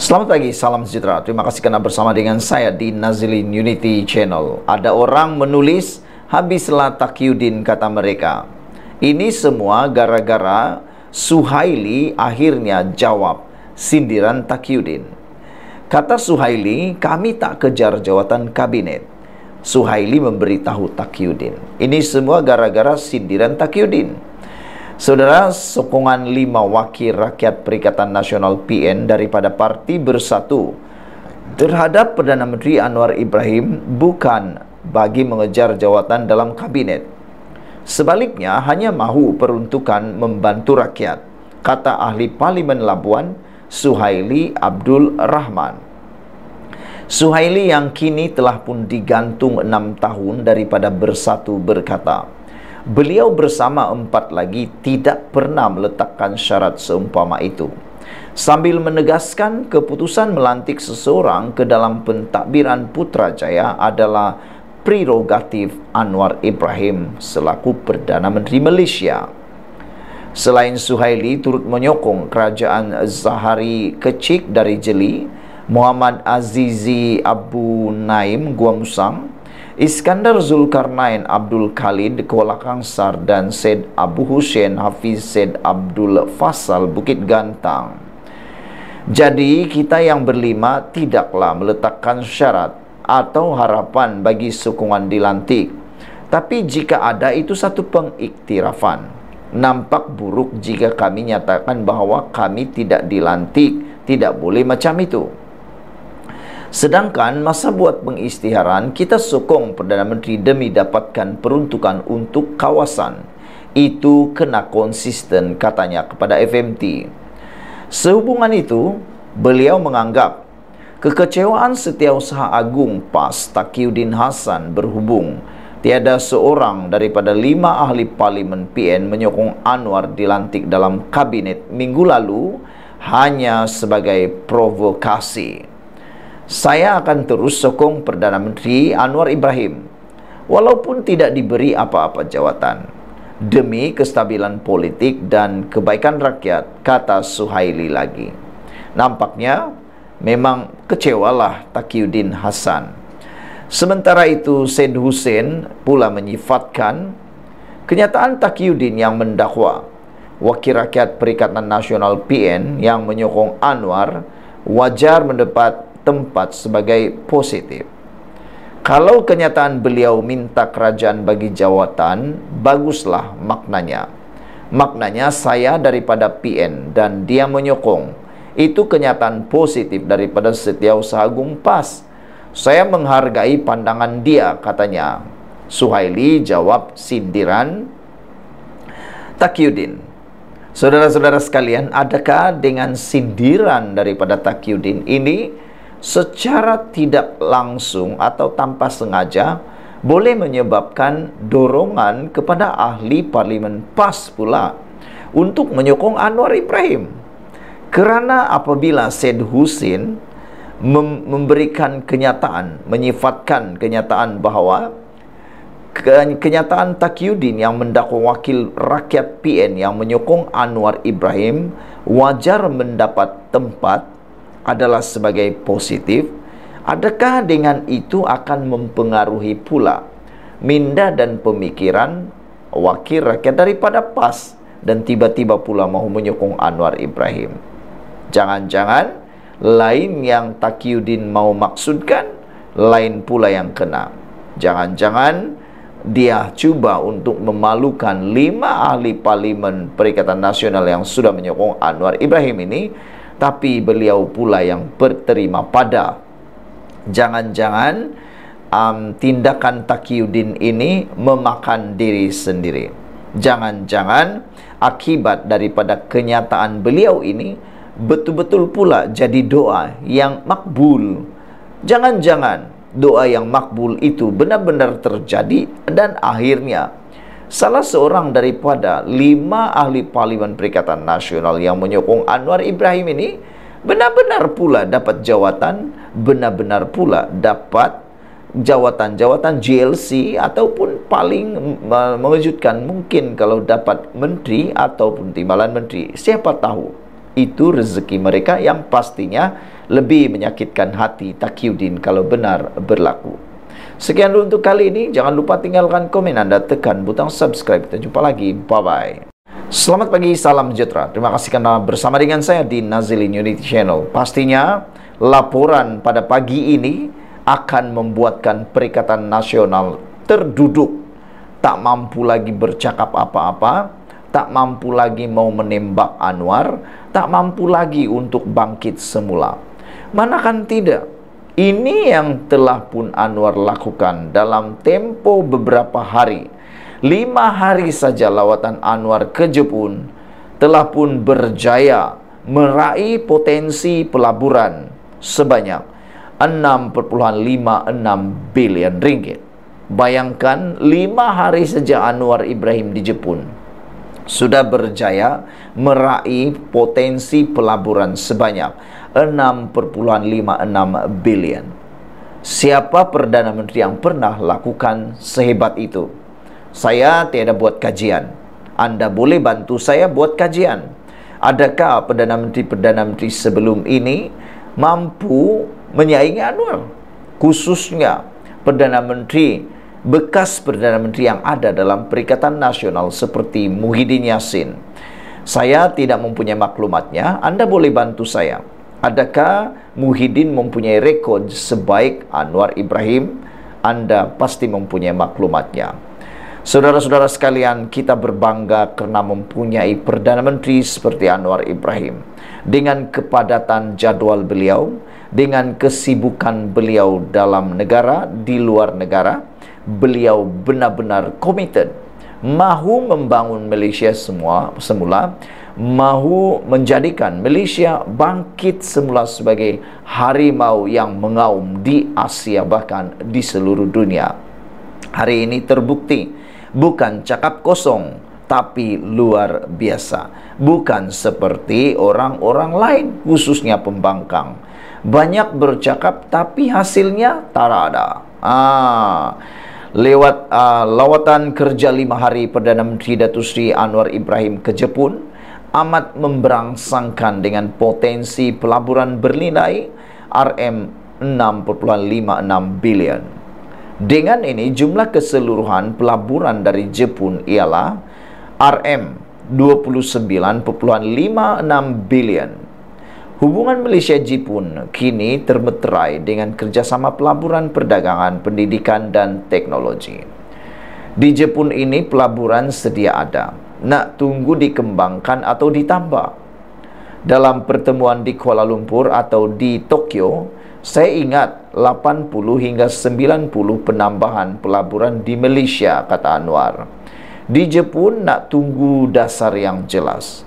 Selamat pagi, salam sejahtera. Terima kasih karena bersama dengan saya di Nazilin Unity Channel. Ada orang menulis, habislah Taqiyuddin, kata mereka. Ini semua gara-gara Suhaili akhirnya jawab sindiran Taqiyuddin. Kata Suhaili, kami tak kejar jawatan kabinet. Suhaili memberitahu Taqiyuddin. Ini semua gara-gara sindiran Taqiyuddin. Saudara, sokongan 5 wakil rakyat Perikatan Nasional PN daripada Parti Bersatu terhadap Perdana Menteri Anwar Ibrahim bukan bagi mengejar jawatan dalam kabinet. Sebaliknya, hanya mahu peruntukan membantu rakyat, kata ahli Parlimen Labuan, Suhaili Abdul Rahman. Suhaili yang kini telah pun digantung 6 tahun daripada Bersatu berkata, beliau bersama 4 lagi tidak pernah meletakkan syarat seumpama itu. Sambil menegaskan keputusan melantik seseorang ke dalam pentadbiran Putrajaya adalah prerogatif Anwar Ibrahim selaku Perdana Menteri Malaysia. Selain Suhaili turut menyokong kerajaan Zahari Kecik dari Jeli, Muhammad Azizi Abu Naim Gua Musang, Iskandar Zulkarnain Abdul Khalid Kuala Kangsar dan Syed Abu Hussein Hafiz Syed Abdul Fasal Bukit Gantang. Jadi kita yang berlima tidaklah meletakkan syarat atau harapan bagi sokongan dilantik. Tapi jika ada, itu satu pengiktirafan. Nampak buruk jika kami nyatakan bahawa kami tidak dilantik. Tidak boleh macam itu. Sedangkan masa buat pengisytiharan, kita sokong Perdana Menteri demi dapatkan peruntukan untuk kawasan. Itu kena konsisten, katanya kepada FMT. Sehubungan itu, beliau menganggap kekecewaan Setiausaha Agung PAS Taqiyuddin Hasan berhubung tiada seorang daripada 5 ahli Parlimen PN menyokong Anwar dilantik dalam kabinet minggu lalu hanya sebagai provokasi. Saya akan terus sokong Perdana Menteri Anwar Ibrahim walaupun tidak diberi apa-apa jawatan demi kestabilan politik dan kebaikan rakyat, kata Suhaili lagi. Nampaknya memang kecewalah Taqiyuddin Hasan. Sementara itu, Syed Hussein pula menyifatkan kenyataan Taqiyuddin yang mendakwa wakil rakyat Perikatan Nasional PN yang menyokong Anwar wajar mendapat tempat sebagai positif. Kalau kenyataan beliau minta kerajaan bagi jawatan, baguslah maknanya. Maknanya saya daripada PN dan dia menyokong. Itu kenyataan positif daripada Setiausaha Agung PAS. Saya menghargai pandangan dia, katanya. Suhaili jawab sindiran Taqiyuddin. Saudara-saudara sekalian, adakah dengan sindiran daripada Taqiyuddin ini secara tidak langsung atau tanpa sengaja boleh menyebabkan dorongan kepada ahli Parlimen PAS pula untuk menyokong Anwar Ibrahim? Kerana apabila Syed Hussein memberikan kenyataan, menyifatkan kenyataan bahawa kenyataan Taqiyuddin yang mendakwa wakil rakyat PN yang menyokong Anwar Ibrahim wajar mendapat tempat adalah sebagai positif, adakah dengan itu akan mempengaruhi pula minda dan pemikiran wakil rakyat daripada PAS dan tiba-tiba pula mahu menyokong Anwar Ibrahim? Jangan-jangan lain yang Taqiyuddin mau maksudkan, lain pula yang kena. Jangan-jangan dia cuba untuk memalukan 5 ahli Parlimen Perikatan Nasional yang sudah menyokong Anwar Ibrahim ini, tapi beliau pula yang berterima pada. Jangan-jangan tindakan Taqiyuddin ini memakan diri sendiri. Jangan-jangan akibat daripada kenyataan beliau ini betul-betul pula jadi doa yang makbul. Jangan-jangan doa yang makbul itu benar-benar terjadi dan akhirnya salah seorang daripada 5 ahli Parlimen Perikatan Nasional yang menyokong Anwar Ibrahim ini benar-benar pula dapat jawatan, benar-benar pula dapat jawatan-jawatan GLC, ataupun paling mengejutkan mungkin kalau dapat menteri ataupun timbalan menteri. Siapa tahu itu rezeki mereka yang pastinya lebih menyakitkan hati Taqiyuddin kalau benar berlaku. Sekian dulu untuk kali ini. Jangan lupa tinggalkan komen Anda, tekan butang subscribe. Kita jumpa lagi. Bye-bye. Selamat pagi, salam sejahtera. Terima kasih karena bersama dengan saya di Nazilin Unity Channel. Pastinya laporan pada pagi ini akan membuatkan Perikatan Nasional terduduk. Tak mampu lagi bercakap apa-apa, tak mampu lagi mau menembak Anwar, tak mampu lagi untuk bangkit semula. Manakan tidak? Ini yang telah pun Anwar lakukan dalam tempo beberapa hari. 5 hari saja lawatan Anwar ke Jepun telah pun berjaya meraih potensi pelaburan sebanyak 6,56 bilion ringgit. Bayangkan 5 hari saja Anwar Ibrahim di Jepun sudah berjaya meraih potensi pelaburan sebanyak 6,56 bilion. Siapa Perdana Menteri yang pernah lakukan sehebat itu? Saya tiada buat kajian. Anda boleh bantu saya buat kajian. Adakah Perdana Menteri sebelum ini mampu menyaingi Anwar? Khususnya bekas Perdana Menteri yang ada dalam Perikatan Nasional seperti Muhyiddin Yassin. Saya tidak mempunyai maklumatnya. Anda boleh bantu saya. Adakah Muhyiddin mempunyai rekod sebaik Anwar Ibrahim? Anda pasti mempunyai maklumatnya. Saudara-saudara sekalian, kita berbangga karena mempunyai Perdana Menteri seperti Anwar Ibrahim. Dengan kepadatan jadwal beliau, dengan kesibukan beliau dalam negara, di luar negara, beliau benar-benar committed, mahu membangun Malaysia semula, mahu menjadikan Malaysia bangkit semula sebagai harimau yang mengaum di Asia bahkan di seluruh dunia. Hari ini terbukti, bukan cakap kosong, tapi luar biasa. Bukan seperti orang-orang lain, khususnya pembangkang. Banyak bercakap tapi hasilnya tak ada. Lewat lawatan kerja 5 hari Perdana Menteri Datuk Seri Anwar Ibrahim ke Jepun, amat memberangsangkan dengan potensi pelaburan bernilai RM6,56 bilion. Dengan ini jumlah keseluruhan pelaburan dari Jepun ialah RM29,56 bilion. Hubungan Malaysia-Jepun kini termeterai dengan kerjasama pelaburan perdagangan, pendidikan dan teknologi. Di Jepun ini pelaburan sedia ada, nak tunggu dikembangkan atau ditambah. Dalam pertemuan di Kuala Lumpur atau di Tokyo, saya ingat 80 hingga 90 penambahan pelaburan di Malaysia, kata Anwar. Di Jepun nak tunggu dasar yang jelas.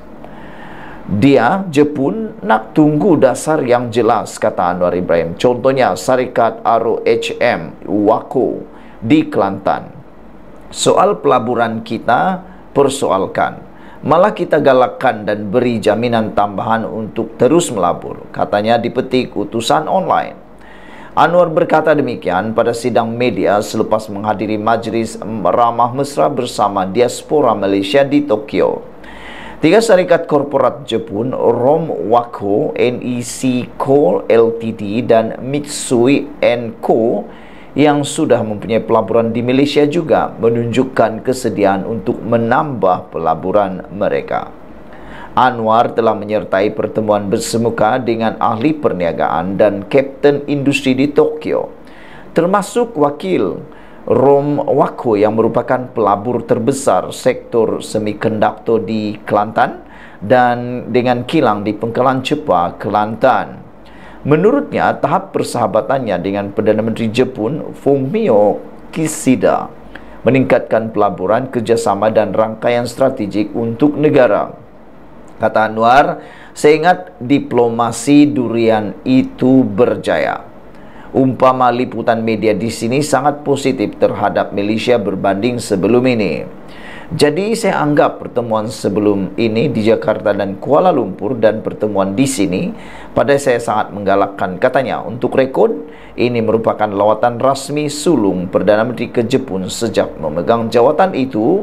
Jepun nak tunggu dasar yang jelas, kata Anwar Ibrahim. Contohnya Syarikat ROHM WAKO di Kelantan. Soal pelaburan kita persoalkan, malah kita galakkan dan beri jaminan tambahan untuk terus melabur, katanya dipetik utusan online. Anwar berkata demikian pada sidang media selepas menghadiri majlis ramah mesra bersama diaspora Malaysia di Tokyo. 3 syarikat korporat Jepun, ROM WAKO, NEC Co Ltd dan Mitsui & Co yang sudah mempunyai pelaburan di Malaysia juga menunjukkan kesediaan untuk menambah pelaburan mereka. Anwar telah menyertai pertemuan bersemuka dengan ahli perniagaan dan kapten industri di Tokyo, termasuk wakil ROM WAKO yang merupakan pelabur terbesar sektor semikonduktor di Kelantan dan dengan kilang di Pengkalan Cepa, Kelantan. Menurutnya, tahap persahabatannya dengan Perdana Menteri Jepun Fumio Kishida meningkatkan pelaburan, kerjasama dan rangkaian strategik untuk negara. Kata Anwar, saya ingat diplomasi durian itu berjaya. Umpama liputan media di sini sangat positif terhadap Malaysia berbanding sebelum ini. Jadi saya anggap pertemuan sebelum ini di Jakarta dan Kuala Lumpur dan pertemuan di sini pada saya sangat menggalakkan, katanya. Untuk rekod, ini merupakan lawatan rasmi sulung Perdana Menteri ke Jepun sejak memegang jawatan itu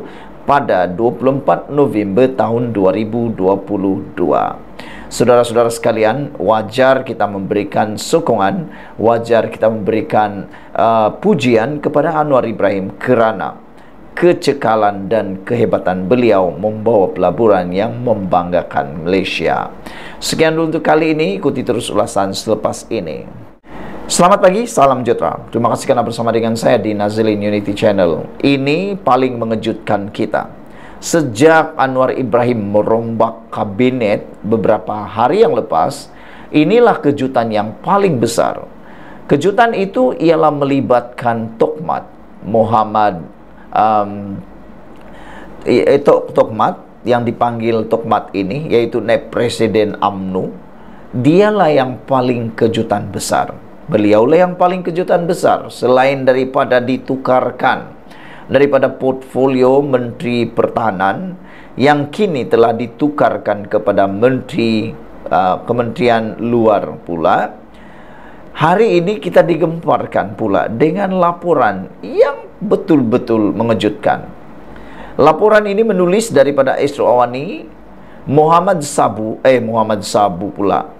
pada 24 November tahun 2022. Saudara-saudara sekalian, wajar kita memberikan sokongan, wajar kita memberikan pujian kepada Anwar Ibrahim kerana kecekalan dan kehebatan beliau membawa pelaburan yang membanggakan Malaysia. Sekian dulu untuk kali ini, ikuti terus ulasan selepas ini. Selamat pagi, salam sejahtera. Terima kasih kerana bersama dengan saya di Nazilin Unity Channel. Ini paling mengejutkan kita. Sejak Anwar Ibrahim merombak kabinet beberapa hari yang lepas, inilah kejutan yang paling besar. Kejutan itu ialah melibatkan Tokmat Muhammad Tokmat yang dipanggil Tokmat ini, yaitu Naib Presiden UMNO. Dialah yang paling kejutan besar. Beliaulah yang paling kejutan besar, selain daripada ditukarkan daripada portfolio Menteri Pertahanan yang kini telah ditukarkan kepada Menteri Kementerian Luar pula. Hari ini kita digemparkan pula dengan laporan yang betul-betul mengejutkan. Laporan ini menulis daripada Esro Awani, Muhammad Sabu pula,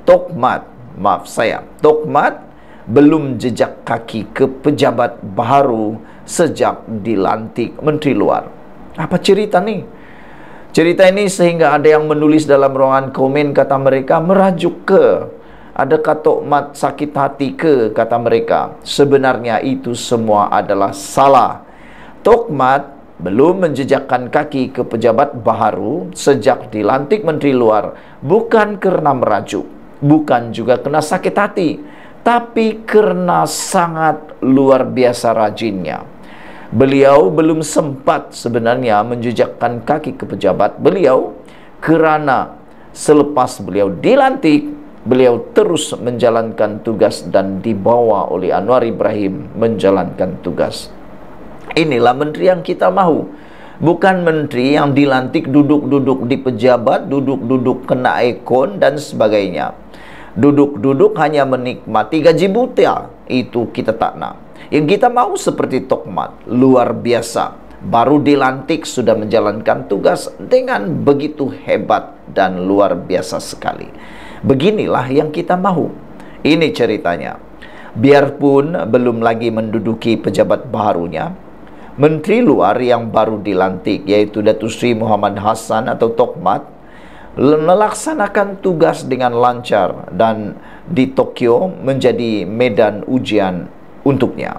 Tokmat belum jejak kaki ke pejabat baru sejak dilantik Menteri Luar. Apa cerita ni? Cerita ini sehingga ada yang menulis dalam ruangan komen, kata mereka, merajuk ke? Adakah Tokmat sakit hati ke? Kata mereka. Sebenarnya itu semua adalah salah. Tokmat belum menjejakkan kaki ke pejabat baru sejak dilantik Menteri Luar bukan kerana merajuk, bukan juga kerana sakit hati, tapi kerana sangat luar biasa rajinnya. Beliau belum sempat sebenarnya menjejakkan kaki ke pejabat beliau kerana selepas beliau dilantik, beliau terus menjalankan tugas dan dibawa oleh Anwar Ibrahim menjalankan tugas. Inilah menteri yang kita mahu. Bukan menteri yang dilantik duduk-duduk di pejabat, duduk-duduk kena ikon dan sebagainya. Duduk-duduk hanya menikmati gaji buta. Itu kita tak nak. Yang kita mahu seperti Tokmat, luar biasa. Baru dilantik sudah menjalankan tugas dengan begitu hebat dan luar biasa sekali. Beginilah yang kita mahu. Ini ceritanya. Biarpun belum lagi menduduki pejabat barunya, Menteri Luar yang baru dilantik, yaitu Datuk Seri Muhammad Hassan atau Tokmat, melaksanakan tugas dengan lancar dan di Tokyo menjadi medan ujian untuknya.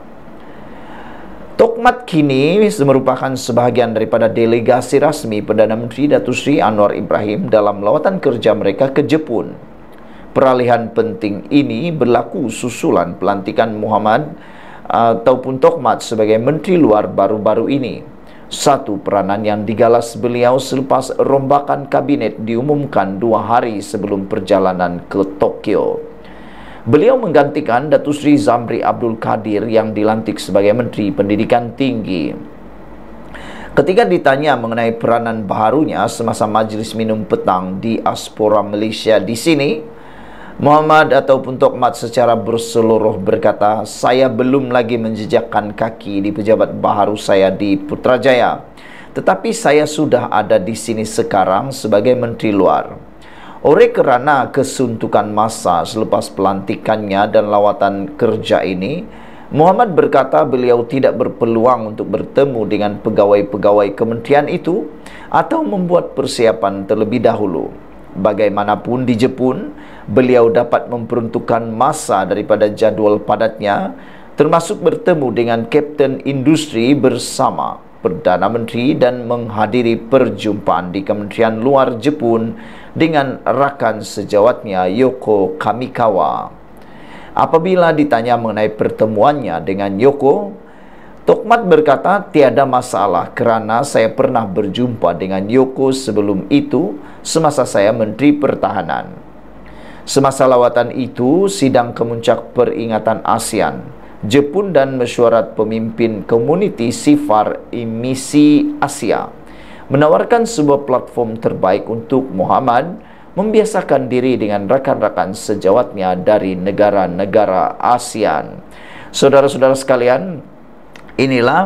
Tokmat kini merupakan sebahagian daripada delegasi rasmi Perdana Menteri Datuk Seri Anwar Ibrahim dalam lawatan kerja mereka ke Jepun. Peralihan penting ini berlaku susulan pelantikan Muhammad ataupun Tokmat sebagai Menteri Luar baru-baru ini. Satu peranan yang digalas beliau selepas rombakan kabinet diumumkan 2 hari sebelum perjalanan ke Tokyo. Beliau menggantikan Datuk Seri Zamri Abdul Kadir yang dilantik sebagai Menteri Pendidikan Tinggi. Ketika ditanya mengenai peranan baharunya semasa majlis minum petang di Aspora Malaysia di sini, Muhammad ataupun Tokmat secara berseluruh berkata, saya belum lagi menjejakkan kaki di pejabat baharu saya di Putrajaya, tetapi saya sudah ada di sini sekarang sebagai Menteri Luar. Oleh kerana kesuntukan masa selepas pelantikannya dan lawatan kerja ini, Muhammad berkata beliau tidak berpeluang untuk bertemu dengan pegawai-pegawai kementerian itu atau membuat persiapan terlebih dahulu. Bagaimanapun di Jepun, beliau dapat memperuntukkan masa daripada jadual padatnya, termasuk bertemu dengan Kapten Industri bersama Perdana Menteri dan menghadiri perjumpaan di Kementerian Luar Jepun dengan rakan sejawatnya Yoko Kamikawa. Apabila ditanya mengenai pertemuannya dengan Yoko, Tokmat berkata, tiada masalah kerana saya pernah berjumpa dengan Yoko sebelum itu semasa saya Menteri Pertahanan. Semasa lawatan itu, sidang kemuncak peringatan ASEAN, Jepun dan mesyuarat pemimpin komuniti sifar emisi Asia menawarkan sebuah platform terbaik untuk Muhammad membiasakan diri dengan rakan-rakan sejawatnya dari negara-negara ASEAN. Saudara-saudara sekalian, inilah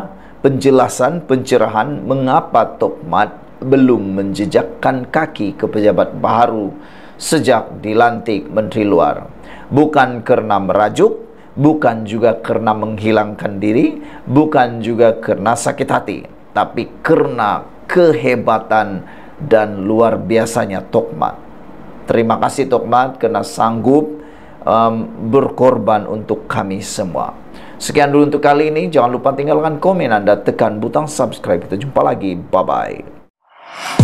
penjelasan, pencerahan mengapa Tokmat belum menjejakkan kaki ke pejabat baru sejak dilantik Menteri Luar. Bukan karena merajuk, bukan juga karena menghilangkan diri, bukan juga karena sakit hati, tapi karena kehebatan dan luar biasanya Tokmat. Terima kasih Tokmat karena sanggup berkorban untuk kami semua. Sekian dulu untuk kali ini. Jangan lupa tinggalkan komen Anda, tekan butang subscribe. Kita jumpa lagi. Bye-bye.